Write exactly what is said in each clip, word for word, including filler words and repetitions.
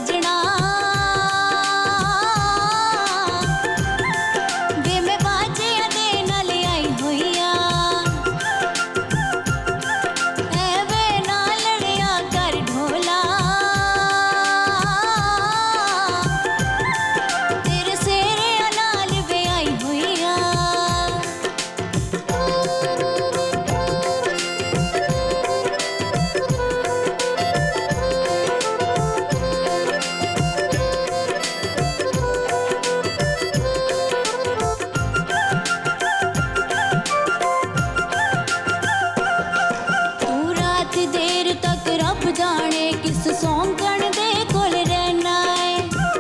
सजना वे मैं बाजिया दे नाल आई होइया एवे ना लड़िया कर ढोला तेरे सेरे नाल वे आई होइया देर तक रब जाने किस सौंकण दे कोल रहना है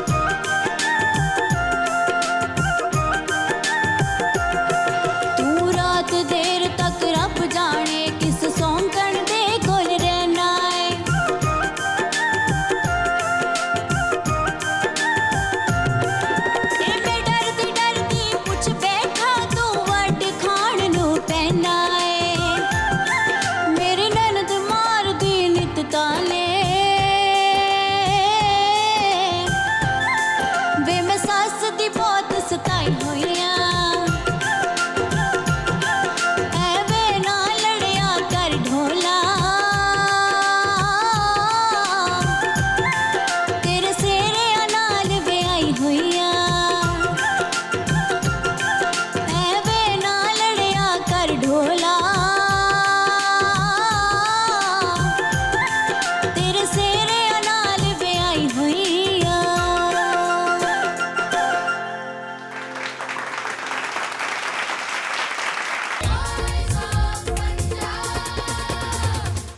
तू रात देर तक रब जाने किस सौंकण दे कोल रहना है मैं डरदी डरदी पुछ बैठा तू वट खान नू पैना है ताले वे मैं सास दी बहुत सताई हुई